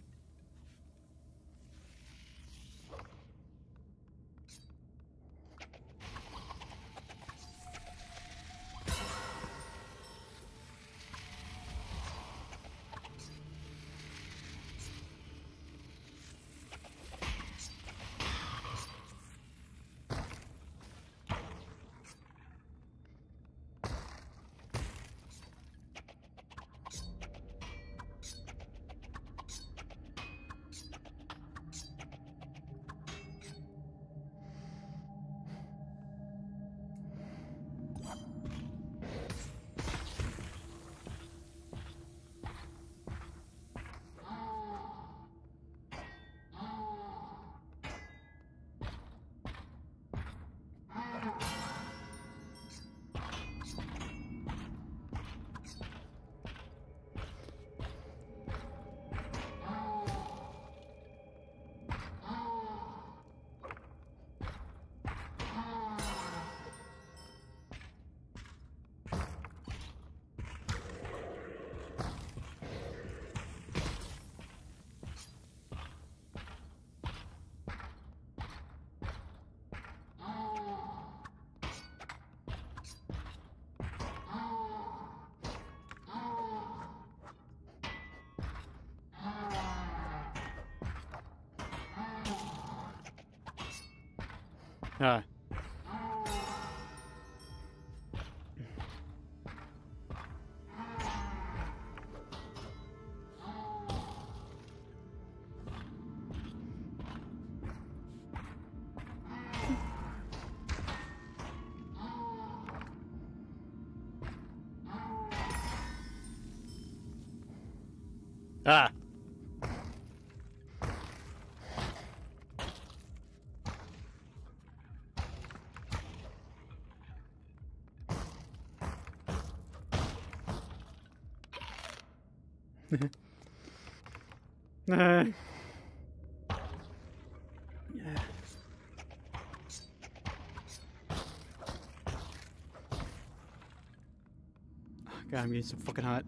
Ah. Ah. uh. God, I'm getting so fucking hot.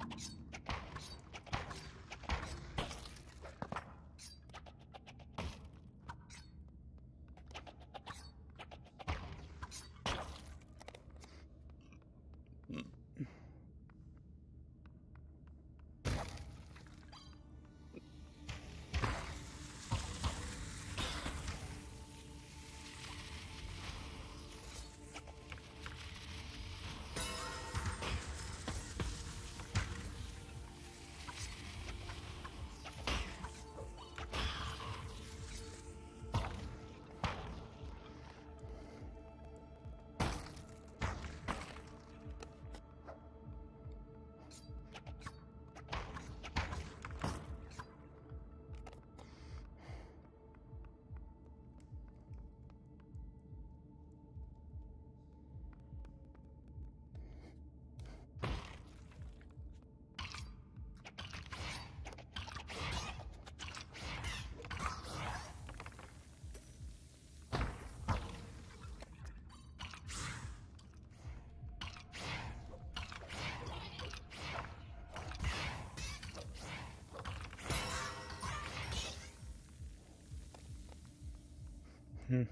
Hmm.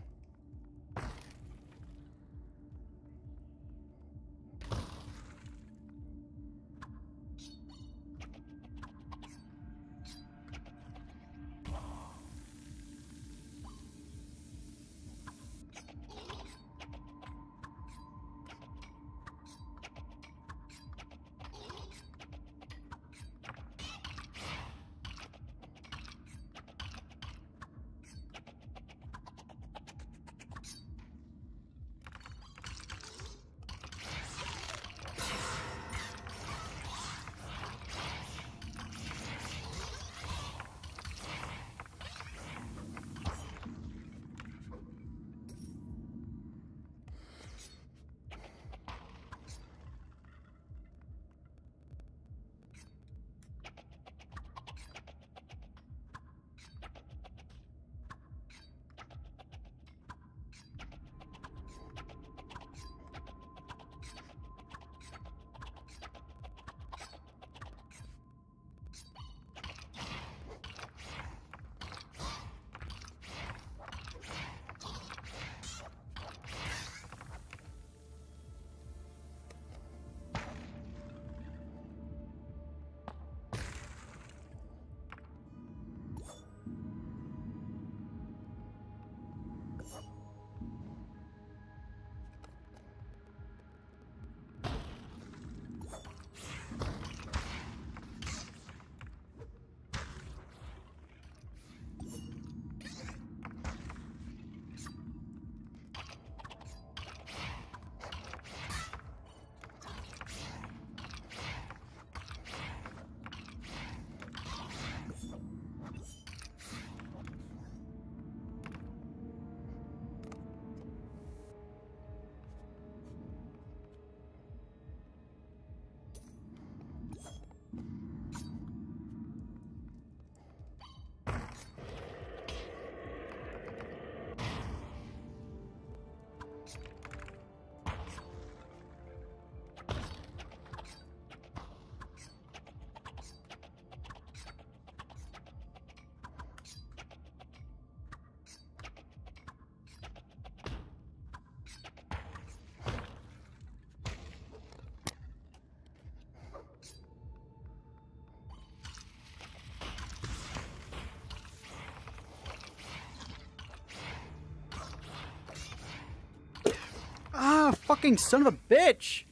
fucking son of a bitch!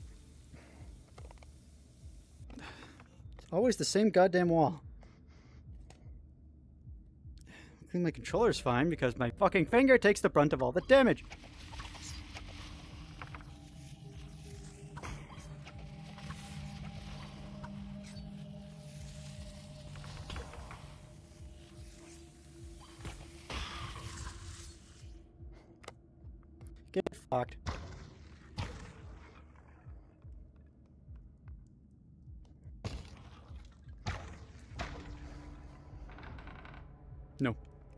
It's always the same goddamn wall. I think my controller's fine because my fucking finger takes the brunt of all the damage. Get fucked. No.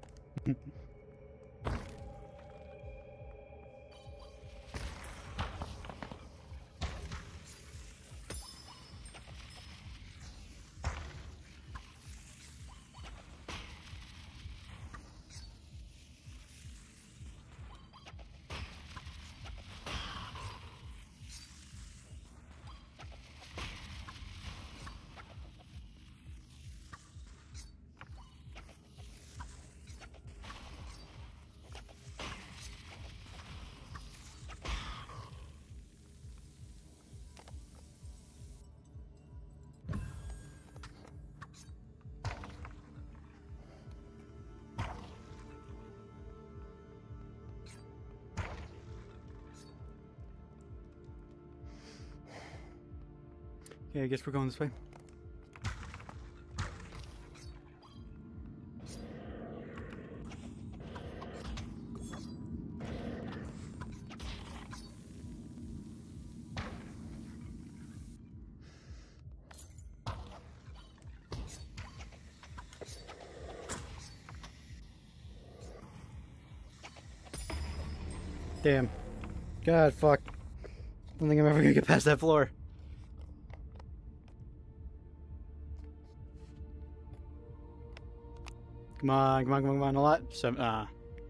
Okay, I guess we're going this way. Damn. God, fuck. I don't think I'm ever gonna get past that floor. Come on, come on, come on, come on, a lot. Some, ah.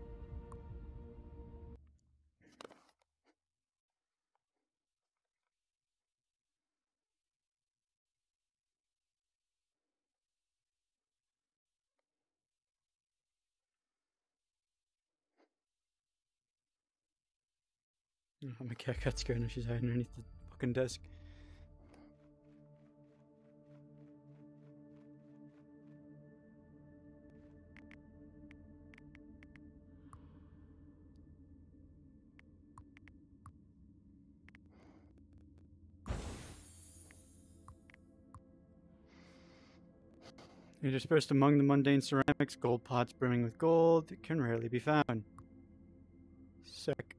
Oh, my cat got scared and she's hiding underneath the fucking desk. Interspersed among the mundane ceramics, gold pots brimming with gold can rarely be found. Sick.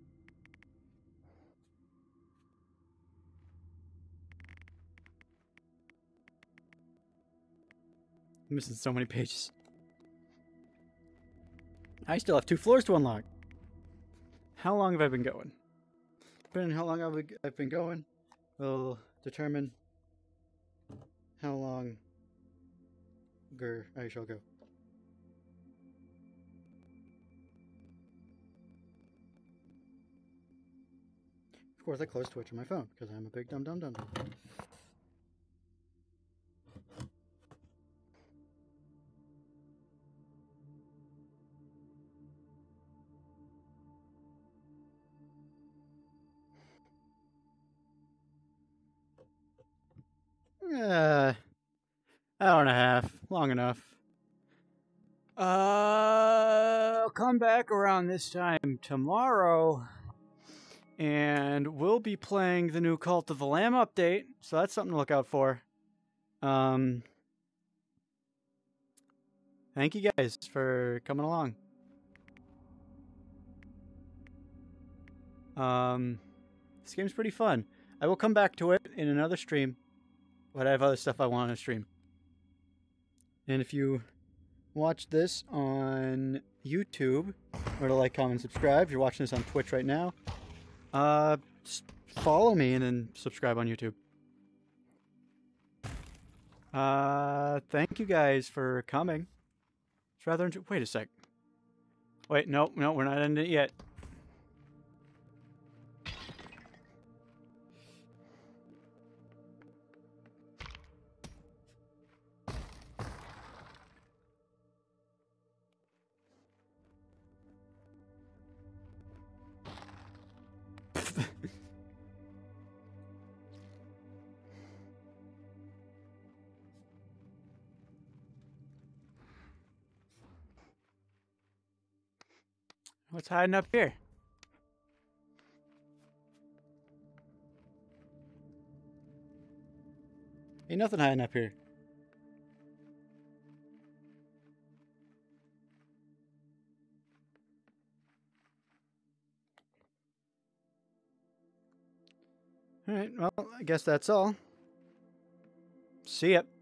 I'm missing so many pages. I still have two floors to unlock. How long have I been going? Depending on how long I've I've been going will determine how long I shall go. Of course, I closed Twitch on my phone because I'm a big dumb dumb dumb. Uh, hour and a half, long enough. Uh, I'll come back around this time tomorrow, and we'll be playing the new Cult of the Lamb update, so that's something to look out for. Um, thank you guys for coming along. Um, this game's pretty fun. I will come back to it in another stream, but I have other stuff I want to stream. And if you watch this on YouTube, or to like, comment, subscribe. If you're watching this on Twitch right now, uh, follow me and then subscribe on YouTube. Uh, thank you guys for coming. It's rather interesting. Wait a sec. Wait, no, no, we're not ending it yet. What's hiding up here? Ain't nothing hiding up here. Alright, well, I guess that's all. See ya.